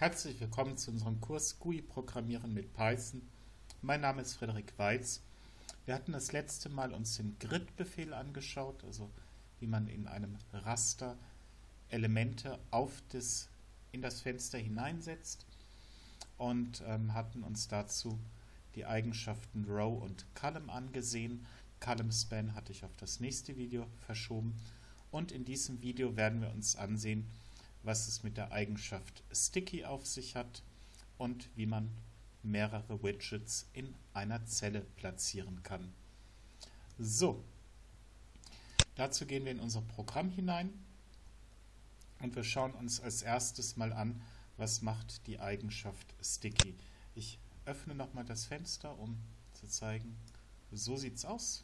Herzlich willkommen zu unserem Kurs GUI Programmieren mit Python. Mein Name ist Frederik Weiz. Wir hatten das letzte Mal uns den Grid-Befehl angeschaut, also wie man in einem Raster Elemente in das Fenster hineinsetzt und hatten uns dazu die Eigenschaften Row und Column angesehen. Column Span hatte ich auf das nächste Video verschoben und in diesem Video werden wir uns ansehen, was es mit der Eigenschaft Sticky auf sich hat und wie man mehrere Widgets in einer Zelle platzieren kann. So, dazu gehen wir in unser Programm hinein und wir schauen uns als erstes mal an, was macht die Eigenschaft Sticky. Ich öffne nochmal das Fenster, um zu zeigen, so sieht es aus.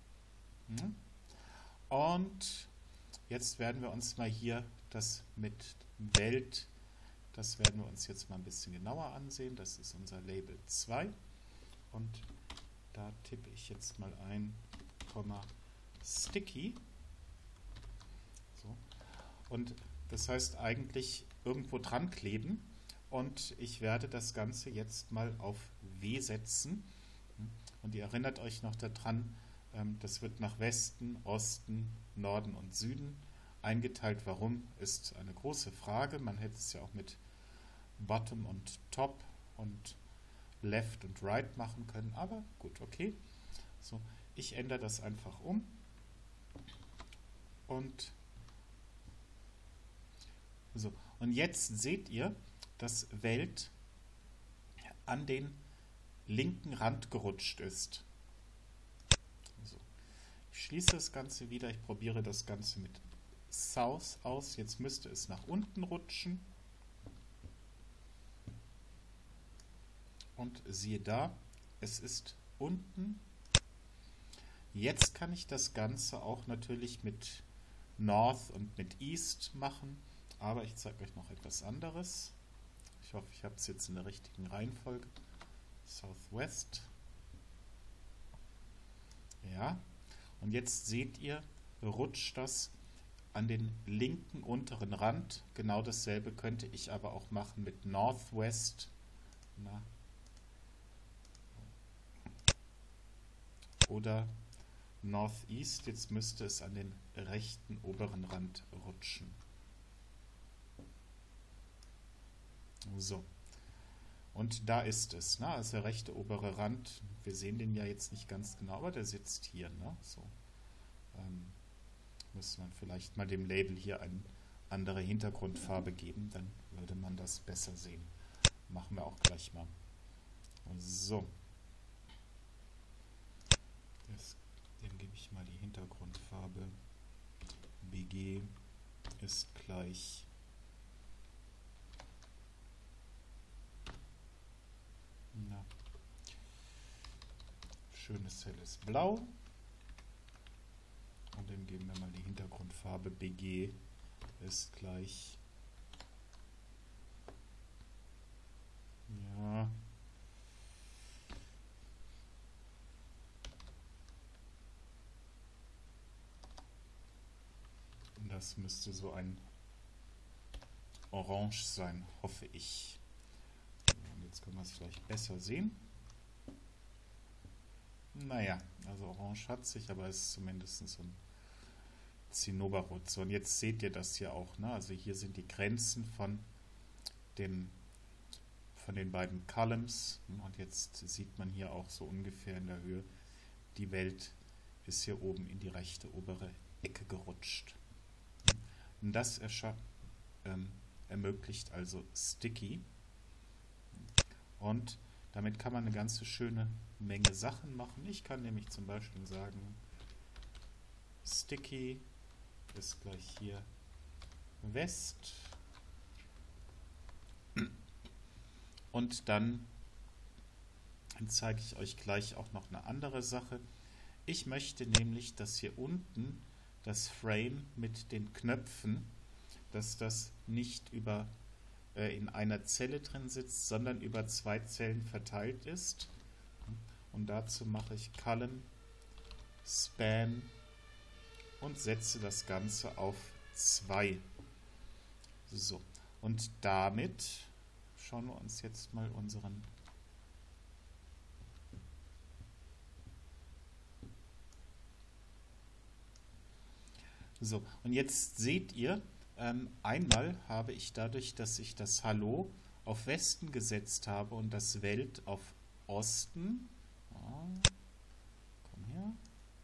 Und jetzt werden wir uns mal hier das mit Welt, das werden wir uns jetzt mal ein bisschen genauer ansehen. Das ist unser Label 2 und da tippe ich jetzt mal ein, Sticky. So. Und das heißt eigentlich irgendwo dran kleben und ich werde das Ganze jetzt mal auf W setzen. Und ihr erinnert euch noch daran, das wird nach Westen, Osten, Norden und Süden eingeteilt. Warum, ist eine große Frage. Man hätte es ja auch mit Bottom und Top und Left und Right machen können, aber gut, okay. So, ich ändere das einfach um und so. Und jetzt seht ihr, dass Welt an den linken Rand gerutscht ist. So. Ich schließe das Ganze wieder, ich probiere das Ganze mit South aus. Jetzt müsste es nach unten rutschen. Und siehe da, es ist unten. Jetzt kann ich das Ganze auch natürlich mit North und mit East machen, aber ich zeige euch noch etwas anderes. Ich hoffe, ich habe es jetzt in der richtigen Reihenfolge. Southwest. Ja, und jetzt seht ihr, rutscht das an den linken unteren Rand. Genau dasselbe könnte ich aber auch machen mit Northwest. Oder Northeast. Jetzt müsste es an den rechten oberen Rand rutschen. So. Und da ist es. Also der rechte obere Rand. Wir sehen den ja jetzt nicht ganz genau, aber der sitzt hier. So. Müsste man vielleicht mal dem Label hier eine andere Hintergrundfarbe geben, dann würde man das besser sehen. Machen wir auch gleich mal. So. Dem gebe ich mal die Hintergrundfarbe. BG ist gleich schönes helles Blau. Und dem geben wir mal die Hintergrundfarbe BG ist gleich das müsste so ein Orange sein, hoffe ich. Und jetzt können wir es vielleicht besser sehen. Naja, also Orange hat sich, aber es ist zumindest so ein Zinnoberrot. So, und jetzt seht ihr das hier auch. Also hier sind die Grenzen von den beiden Columns. Und jetzt sieht man hier auch so ungefähr in der Höhe, die Welt ist hier oben in die rechte obere Ecke gerutscht. Und das ermöglicht also Sticky. Und damit kann man eine ganze schöne Menge Sachen machen. Ich kann nämlich zum Beispiel sagen, Sticky ist gleich hier West. Und dann zeige ich euch gleich auch noch eine andere Sache. Ich möchte nämlich, dass hier unten das Frame mit den Knöpfen, dass das nicht in einer Zelle drin sitzt, sondern über zwei Zellen verteilt ist. Und dazu mache ich Column Span und setze das Ganze auf 2. So, und damit schauen wir uns jetzt mal unseren so, und jetzt seht ihr, einmal habe ich dadurch, dass ich das Hallo auf Westen gesetzt habe und das Welt auf Osten. Ja, komm her.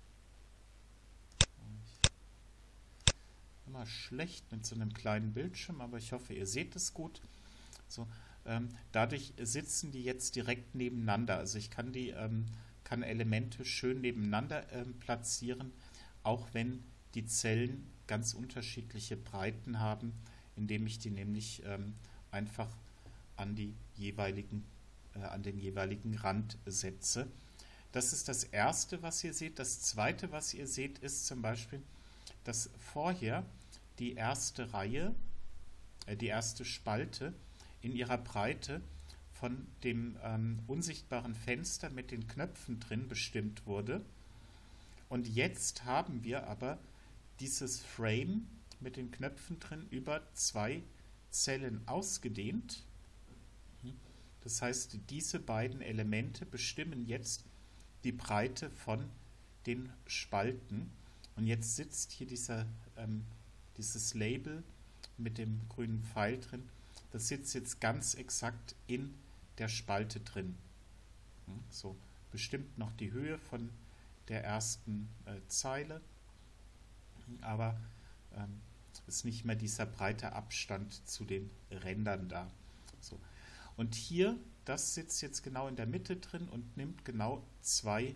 Immer schlecht mit so einem kleinen Bildschirm, aber ich hoffe, ihr seht es gut. So, dadurch sitzen die jetzt direkt nebeneinander. Also ich kann kann Elemente schön nebeneinander platzieren, auch wenn die Zellen ganz unterschiedliche Breiten haben, indem ich die nämlich einfach an an den jeweiligen Rand setze. Das ist das erste, was ihr seht. Das zweite, was ihr seht, ist zum Beispiel, dass vorher die erste Reihe, die erste Spalte in ihrer Breite von dem unsichtbaren Fenster mit den Knöpfen drin bestimmt wurde. Und jetzt haben wir aber dieses Frame mit den Knöpfen drin über 2 Zellen ausgedehnt. Das heißt, diese beiden Elemente bestimmen jetzt die Breite von den Spalten. Und jetzt sitzt hier dieses Label mit dem grünen Pfeil drin. Das sitzt jetzt ganz exakt in der Spalte drin. So, bestimmt noch die Höhe von der ersten Zeile, aber ist nicht mehr dieser breite Abstand zu den Rändern da. So. Und hier, das sitzt jetzt genau in der Mitte drin und nimmt genau zwei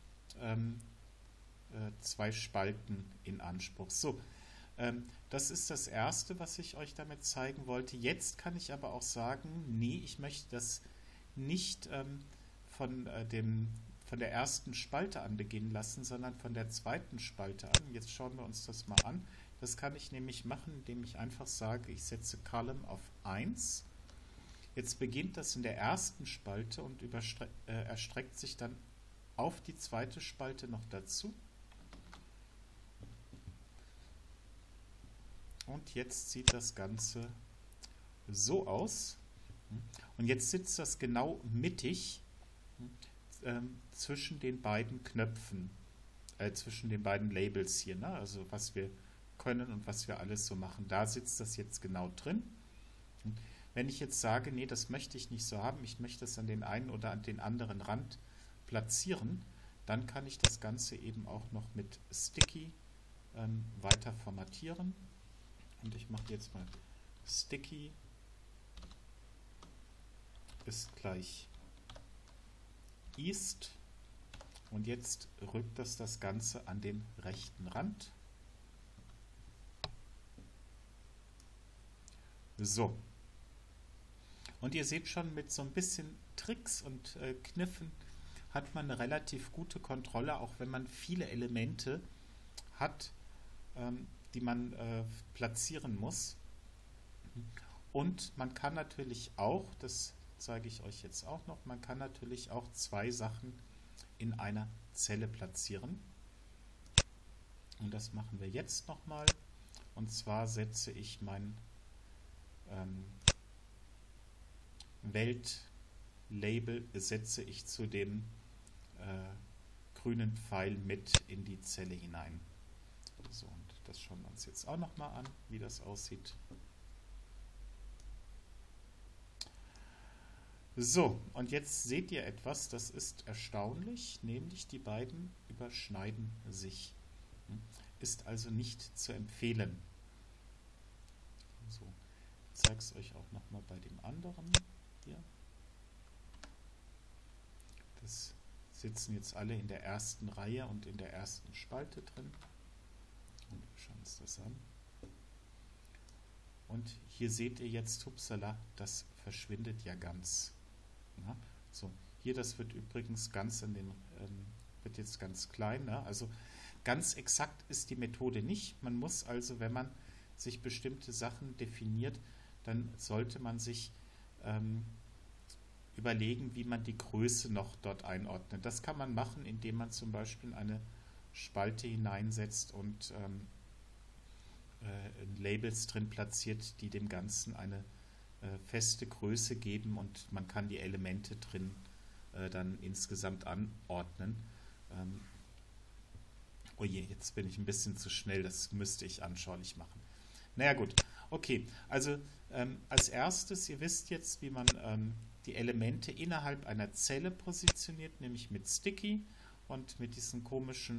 Spalten in Anspruch. So, das ist das Erste, was ich euch damit zeigen wollte. Jetzt kann ich aber auch sagen, nee, ich möchte das nicht von der ersten Spalte an beginnen lassen, sondern von der zweiten Spalte an. Jetzt schauen wir uns das mal an. Das kann ich nämlich machen, indem ich einfach sage, ich setze Column auf 1. Jetzt beginnt das in der ersten Spalte und erstreckt sich dann auf die zweite Spalte noch dazu. Und jetzt sieht das Ganze so aus. Und jetzt sitzt das genau mittig zwischen den beiden Knöpfen, zwischen den beiden Labels hier, ne? Also was wir können und was wir alles so machen. Da sitzt das jetzt genau drin. Wenn ich jetzt sage, nee, das möchte ich nicht so haben, ich möchte es an den einen oder an den anderen Rand platzieren, dann kann ich das Ganze eben auch noch mit Sticky weiter formatieren. Und ich mache jetzt mal Sticky ist gleich East. Und jetzt rückt das Ganze an den rechten Rand. So. Und ihr seht schon, mit so ein bisschen Tricks und Kniffen hat man eine relativ gute Kontrolle, auch wenn man viele Elemente hat, die man platzieren muss. Und man kann natürlich auch, das zeige ich euch jetzt auch noch, man kann natürlich auch 2 Sachen in einer Zelle platzieren. Und das machen wir jetzt nochmal. Und zwar setze ich mein Weltlabel zu dem grünen Pfeil mit in die Zelle hinein. So, und das schauen wir uns jetzt auch nochmal an, wie das aussieht. So, und jetzt seht ihr etwas, das ist erstaunlich, nämlich die beiden überschneiden sich. Ist also nicht zu empfehlen. So, ich zeige es euch auch nochmal bei dem anderen hier. Das sitzen jetzt alle in der ersten Reihe und in der ersten Spalte drin. Und wir schauen uns das an. Und hier seht ihr jetzt, hupsala, das verschwindet ja ganz. Ja, so, hier, das wird übrigens ganz wird jetzt ganz klein. Ne? Also ganz exakt ist die Methode nicht. Man muss also, wenn man sich bestimmte Sachen definiert, dann sollte man sich überlegen, wie man die Größe noch dort einordnet. Das kann man machen, indem man zum Beispiel eine Spalte hineinsetzt und Labels drin platziert, die dem Ganzen eine feste Größe geben und man kann die Elemente drin dann insgesamt anordnen. Oh je, jetzt bin ich ein bisschen zu schnell, das müsste ich anschaulich machen. Naja gut, okay, also als erstes, ihr wisst jetzt, wie man die Elemente innerhalb einer Zelle positioniert, nämlich mit Sticky und mit diesen komischen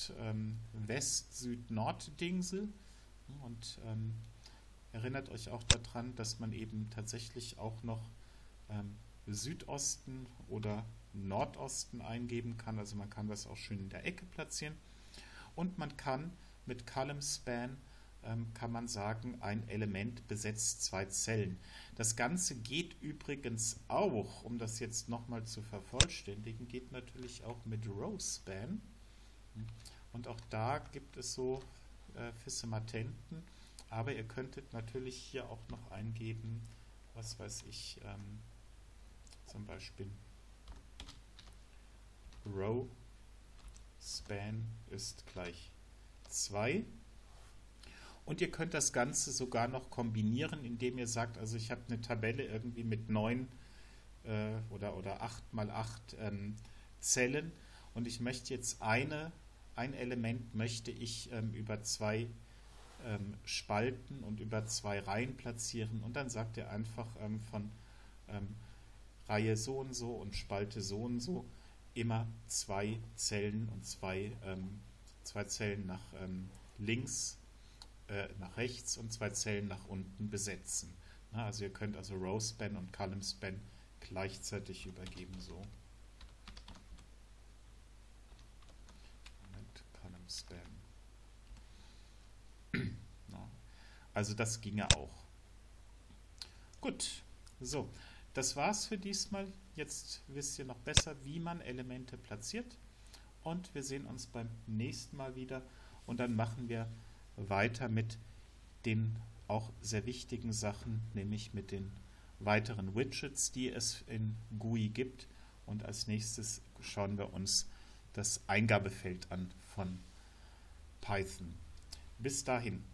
Ost-West-Süd-Nord-Dingsel. Und erinnert euch auch daran, dass man eben tatsächlich auch noch Südosten oder Nordosten eingeben kann. Also man kann das auch schön in der Ecke platzieren. Und man kann mit Column Span kann man sagen, ein Element besetzt zwei Zellen. Das Ganze geht übrigens auch, um das jetzt nochmal zu vervollständigen, geht natürlich auch mit Row Span. Und auch da gibt es so Fisse-Matenten, aber ihr könntet natürlich hier auch noch eingeben, was weiß ich, zum Beispiel Row Span ist gleich 2. Und ihr könnt das Ganze sogar noch kombinieren, indem ihr sagt, also ich habe eine Tabelle irgendwie mit 9 oder 8 mal 8 Zellen und ich möchte jetzt ein Element möchte ich über 2 Spalten und über 2 Reihen platzieren und dann sagt ihr einfach von Reihe so und Spalte so und so immer 2 Zellen und 2 Zellen nach links, nach rechts und 2 Zellen nach unten besetzen. Na, also ihr könnt also Row Span und Column Span gleichzeitig übergeben. So. Moment, Column Span. Na, also das ginge auch. Gut, so. Das war's für diesmal. Jetzt wisst ihr noch besser, wie man Elemente platziert. Und wir sehen uns beim nächsten Mal wieder. Und dann machen wir weiter mit den auch sehr wichtigen Sachen, nämlich mit den weiteren Widgets, die es in GUI gibt. Und als nächstes schauen wir uns das Eingabefeld an von Python. Bis dahin.